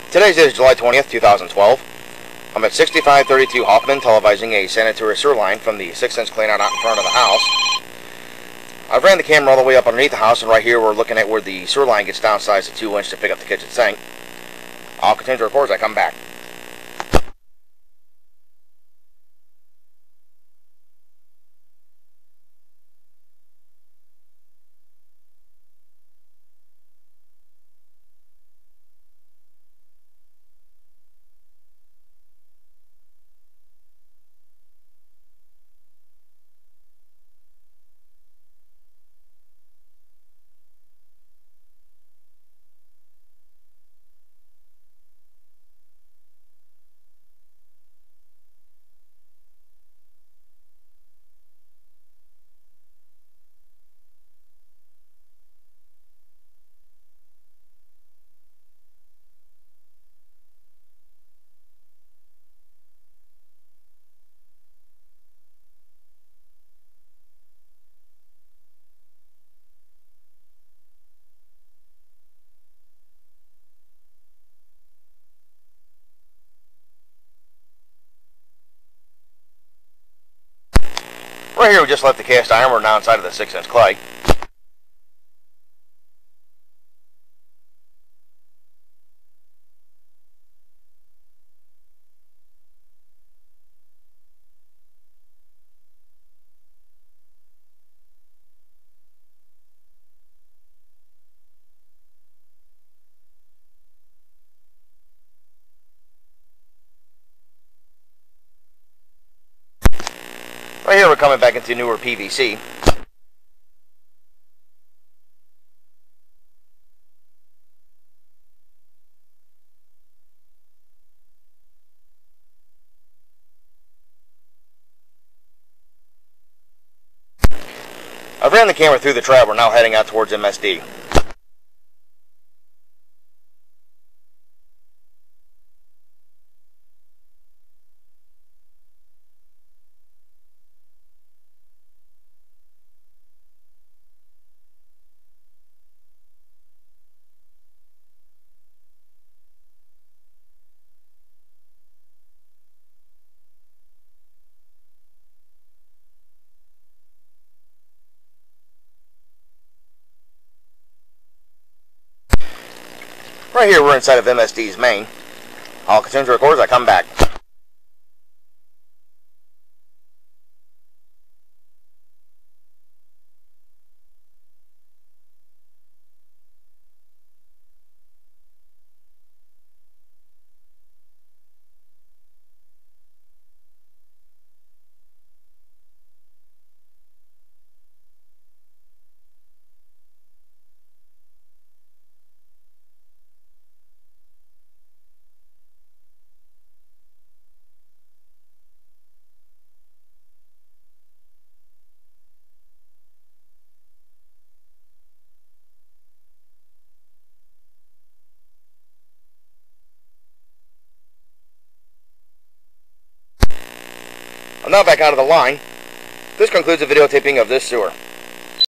Today's date is July 20th, 2012. I'm at 6532 Hoffman, televising a sanitary sewer line from the 6-inch cleanout out in front of the house. I've ran the camera all the way up underneath the house, and right here we're looking at where the sewer line gets downsized to 2 inch to pick up the kitchen sink. I'll continue to record as I come back. Right here we just left the cast iron. We're now inside of the 6-inch clay. Right here we're coming back into newer PVC. I've ran the camera through the trap. We're now heading out towards MSD. Right here we're inside of MSD's main. I'll continue to record as I come back. I'm now back out of the line. This concludes the videotaping of this sewer.